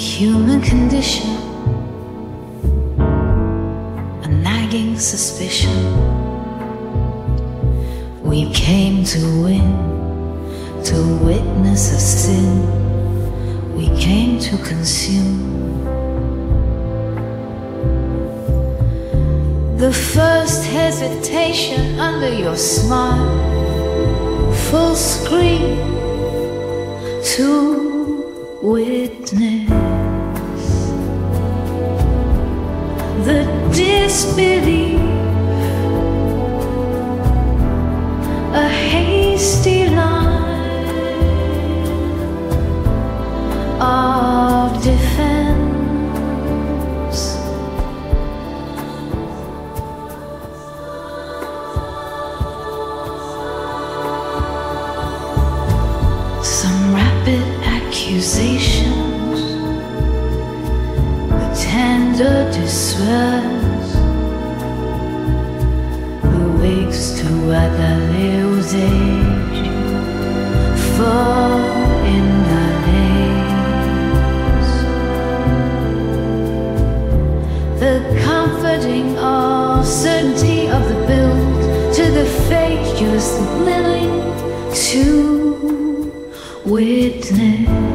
human condition, a nagging suspicion. We came to win, to witness a sin. We came to consume. The first hesitation under your smile, full screen to witness the disbelief, a hasty line of defense. Some rapid accusations, the tender dissuades, the wigs to adale aux âges, fort in the lace, the comforting certainty of the build to the fate you're willing to witness.